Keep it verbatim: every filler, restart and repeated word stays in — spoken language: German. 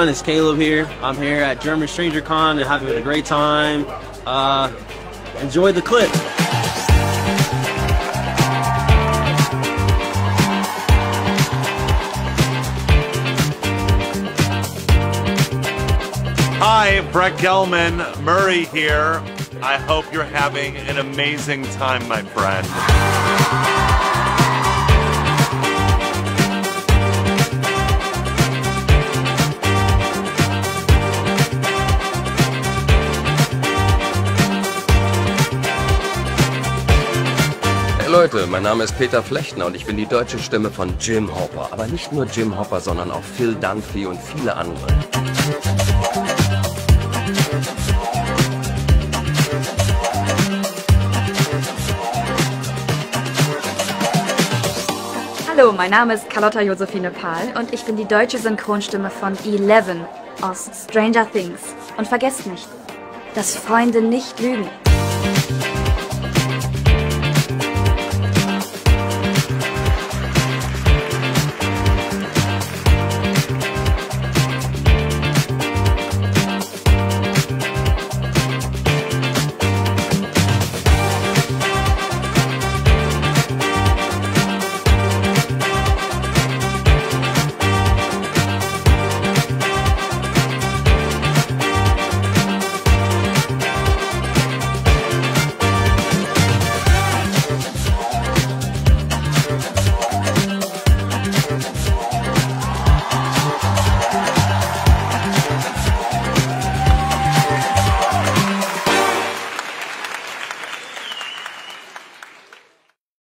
everyone, it's Caleb here. I'm here at German Stranger Con and having a great time. Uh, enjoy the clip. Hi, Brett Gelman, Murray here. I hope you're having an amazing time, my friend. Hey Leute, mein Name ist Peter Flechtner und ich bin die deutsche Stimme von Jim Hopper. Aber nicht nur Jim Hopper, sondern auch Phil Dunphy und viele andere. Hallo, mein Name ist Carlotta Josephine Pahl und ich bin die deutsche Synchronstimme von Eleven aus Stranger Things. Und vergesst nicht, dass Freunde nicht lügen.